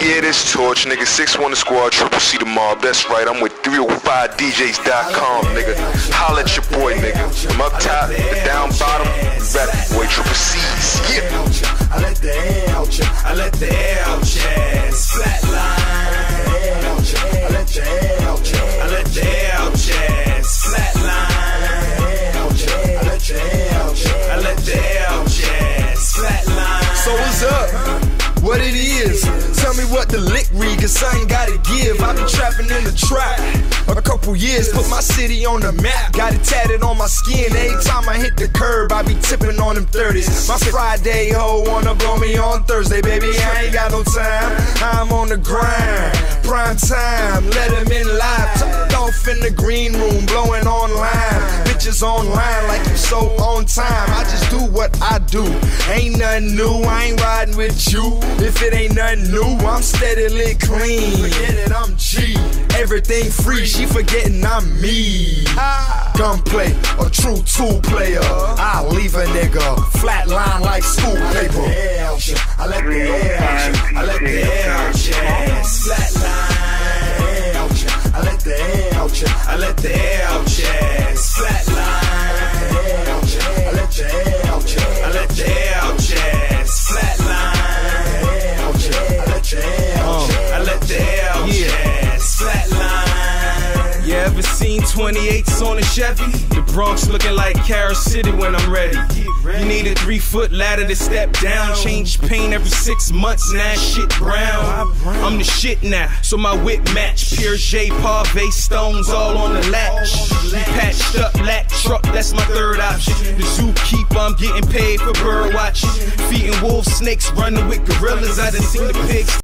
Yeah, this torch, nigga. 6-1 the squad, Triple C the mob. That's right, I'm with 305DJs.com, nigga. Holla at your boy, nigga. From up top, the down bottom, rap boy, Triple C's. Yeah. I let the air out ya. I let the air out ya. Flatline. I let the air out ya. I let the air out ya. Flatline. I let the air out ya. I let the air out ya. Flatline. So what's up? What it is? Tell me what the lick read, cause I ain't gotta give. I been trapping in the trap a couple years, put my city on the map. Got it tatted on my skin. Every time I hit the curb, I be tipping on them 30s. My Friday hoe wanna blow me on Thursday, baby. I ain't got no time. I'm on the grind. Prime time, let them in live. Tucked off in the green room, blowing online. Bitches online like you so on time. I just do what I do. Ain't nothing new, I ain't riding with you. If it ain't nothing new, I'm steadily clean. Forget it, I'm G. Everything free, she forgetting I'm me. Gunplay, a true tool player. I leave a nigga flatline like school paper. I let the air out ya. I let the air out ya. Flatline. I let the air out ya. I let the air out ya. Flatline. I let the air out ya. I let the air out ya. Flatline. I let the air out ya. Flatline. You ever seen 28s on a Chevy? The Bronx looking like Carol City when I'm ready. You need a 3-foot ladder to step down. Change paint every 6 months, now shit brown. I'm the shit now, so my whip match. Piaget, Pave, stones all on the latch. Patched up black truck, that's my third option. The zookeeper, I'm getting paid for bird watching. Feeding wolves, snakes, running with gorillas. I done seen the pigs.